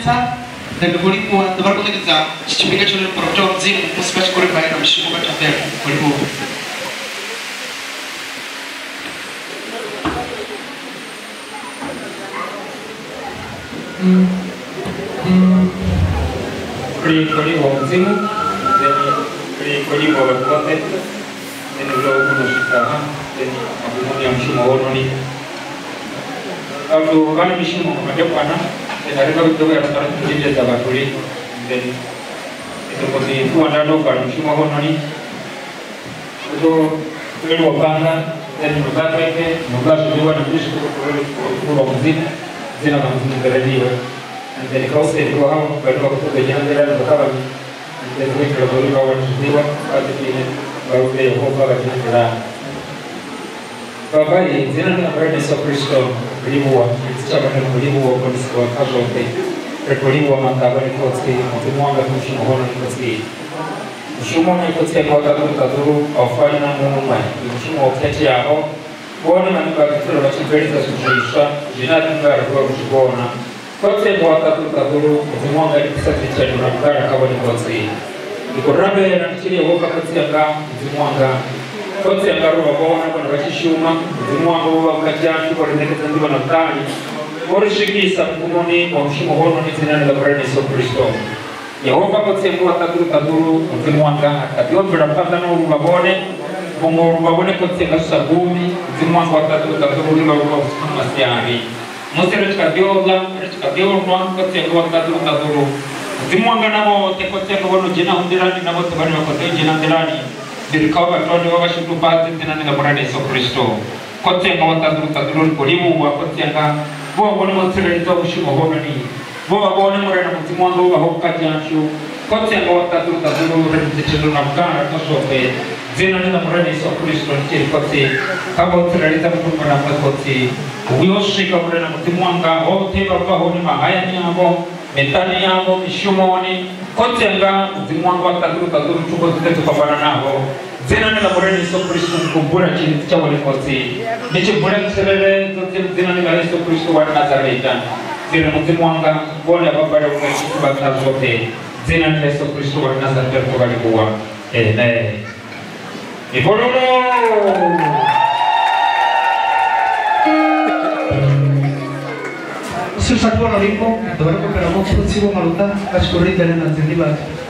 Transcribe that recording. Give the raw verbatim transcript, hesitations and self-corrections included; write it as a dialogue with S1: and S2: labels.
S1: Master, then the Holy One, the Bible exam, Chichimigation of Proton Zim, special qualified on Shimoga Tafel, Holy One.
S2: Pretty pretty well, Zim, then pretty pretty well, content, then the low Shika, then Abumonium Shimoni. After one mission of Madapana, then I got to go to the Zabaturi, then it was the two hundred of Shimoni. So, we were Bana, then Mugate, Mugash, the one of this of Zin, Zinam, the radio, and then because they go out, but go to the younger and the cover, and then we could go over to the one, but they hope over the Baba is in an awareness of Christo, Rivo, Tshamulavhu Village, or Casualty, Rivo, Mantabari, Kotski, Montemanga, Mushimon, Kotski. Mushimon, Kotski, Kaduru, or Fina Mumai, Mushimo, Ketiao, born and Bakuru, Veritas, Shisha, Jinatan, Gordona, Kotse, Kaduru, Montemanga, Secretary, Rakara, Kavani, Kotski. The Korabe and Chili, Woka, Kotsianga, Zumanga. Kotse ngaru wabona kwa wakishuma zimwango wakaja kwa nekete ndiba na tani orishikisa kumoni kwa mshimo hono ni zinani la Yesu Kristo Yehova kotse kwa takuru kaduru zimwanga akadiombe rapanda no rubabone bongo rubabone kotse ngasabumi zimwango takuru kaduru ni baruwa masiari Mosere kadiola kadiola kotse kwa takuru kaduru zimwanga nabo tekotse kwa no jina hundirani nabo tabani wakote jina hundirani Dirikawa toni waga shutu pati tena nga murade Yesu Kristo. Kote nga wataduru taduru kulimu wa kote nga bo bone motsere to bushimo hono ni. Bo bone murena mutimongo wa hokka janshu. Kote nga wataduru taduru repetition na mkana to sope. Zena nga murade Yesu Kristo ni kote. Kabo tsere ta mtumba na kote. Uyoshika murena mutimonga ho te baba ho ni mahaya ni abo. Metani yabo mishumoni kote nga zimwango wataduru taduru chuko zitetu pabana nabo zena nga mureni Yesu Kristo kumbura chini cha wale kote niche bura kiselele zote zena nga Yesu Kristo wa Nazareta zena mzimwanga bone babara kwa kitu bakta zote zena nga Yesu Kristo wa Nazareta kwa kuwa amen ibololo
S1: Sul Satuano Limpo, dove recuperamos un cibo maluta, a scorrere nella zona di